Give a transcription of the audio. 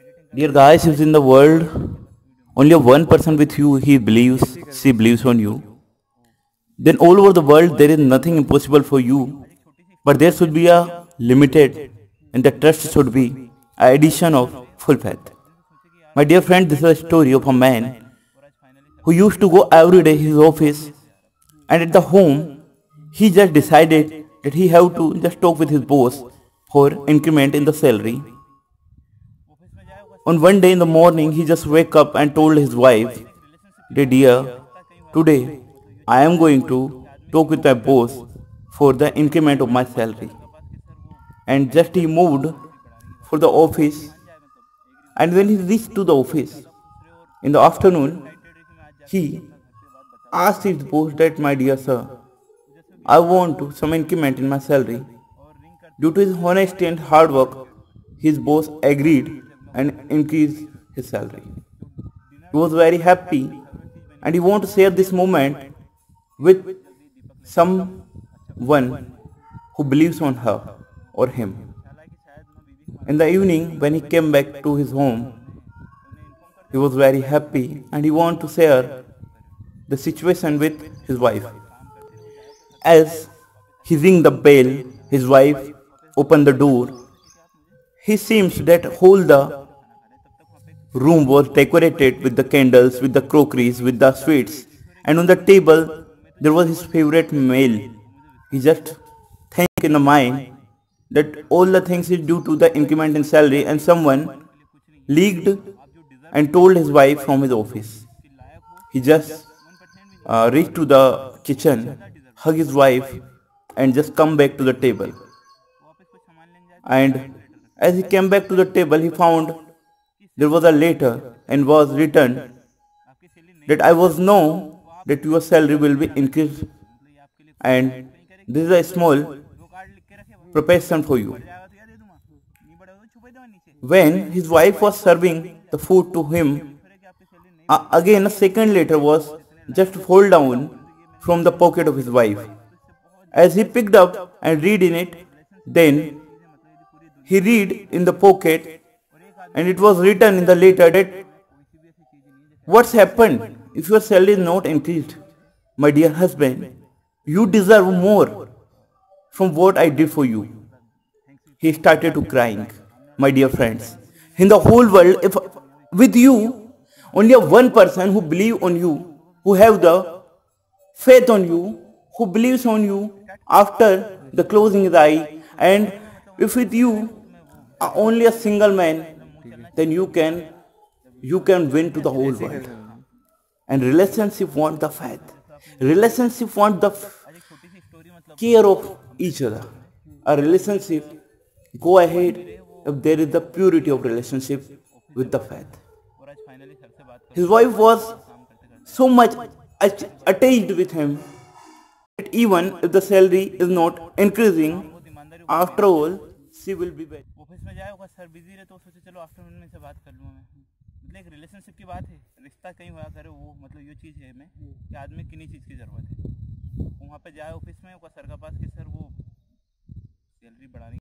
Dear guys, if in the world only one person with you he believes, she believes on you, then all over the world there is nothing impossible for you. But there should be a limited, and the trust should be a addition of full faith. My dear friend, this is a story of a man who used to go every day his office, and at the home he just decided that he have to just talk with his boss for increment in the salary. On one day in the morning, he just wake up and told his wife, Dear, today I am going to talk with my boss for the increment of my salary." And just he moved for the office, and when he reached to the office in the afternoon, he asked his boss that, "My dear sir, I want some increment in my salary." Due to his honesty and hard work, his boss agreed and increased his salary. He was very happy, and he wanted to share this moment with someone who believes on her or him. In the evening, when he came back to his home, he was very happy and he wanted to share the situation with his wife. As he rang the bell, his wife opened the door. He seems that whole the room was decorated with the candles, with the crockeries, with the sweets, and on the table there was his favorite meal. He just think in the mind that all the things is due to the increment in salary, and someone leaked and told his wife from his office. He just reached to the kitchen, hugged his wife, and just come back to the table. And as he came back to the table, he found there was a letter and was written that, "I was know that your salary will be increased, and this is a small proposition for you." When his wife was serving the food to him, again a second letter was just fall down from the pocket of his wife. As he picked up and read in it, then he read in the pocket, and it was written in the letter that, "What's happened if your salary is not increased? My dear husband, you deserve more from what I did for you." He started to crying. My dear friends, in the whole world, if with you only one person who believe on you, who have the faith on you, who believes on you after the closing his eye, and if with you are only a single man, then you can win to the whole world. And relationship want the faith. Relationship want the care of each other. A relationship go ahead if there is the purity of relationship with the faith. His wife was so much attached with him that even if the salary is not increasing, after all, she will be better. Office में जाए होगा sir busy रहे तो सोचे चलो afternoon में से बात कर लूँ मैं। मतलब एक रिलेशनशिप की बात है, रिश्ता कहीं हुआ करे वो मतलब ये चीज़ है में कि आदमी किन्हीं चीज़ की ज़रूरत है। वहाँ पे जाए ऑफिस में सर का पास कि सर वो सैलरी बढ़ाने